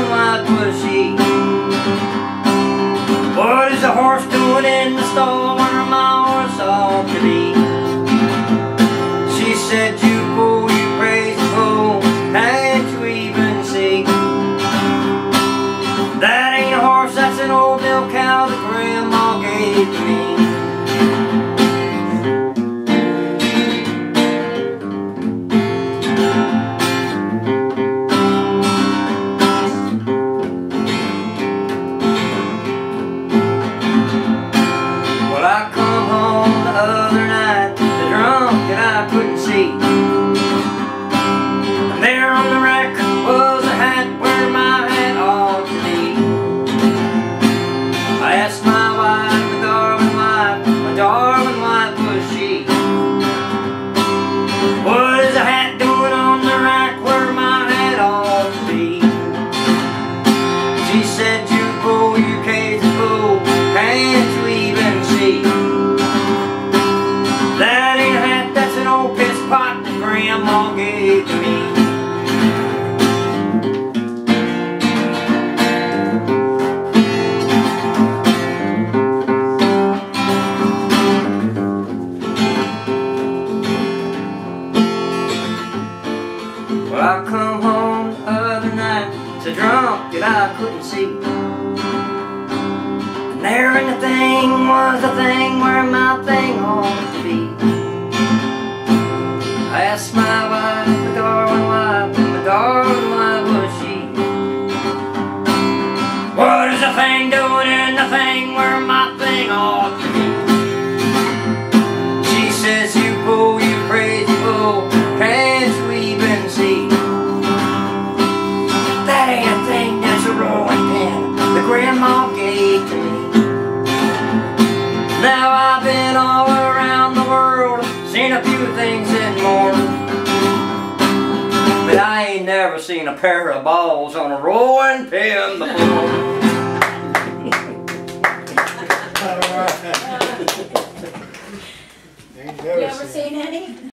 and white was she. What is a horse doing in the stall where my horse ought to be? She said, you fool, you crazy fool, can't you even see? That ain't a horse, that's an old milk cow that Grandma gave to me. I come home the other night, the drunk and I couldn't see. And there on the rack was a hat where my hat ought to be. I asked my wife, my darling wife was she. What is a hat doing on the rack where my hat ought to be? She said, you fool, you crazy fool, can't you even see? That ain't a hat, that's an old piss pot that Grandma gave to me. Well, I come home the other night, so drunk that I couldn't see. And there in the thing was the thing where my thing ought to be. I asked my wife, my darling wife, and my darling wife was she. What is the thing doing in the thing where my thing ought to be? She says, you fool, you crazy fool, can't you even see? That ain't a thing, that's a rolling pin that Grandma gave to me. Now I've been all around the world, seen a few things and more, but I ain't never seen a pair of balls on a rolling pin before. You ever seen any?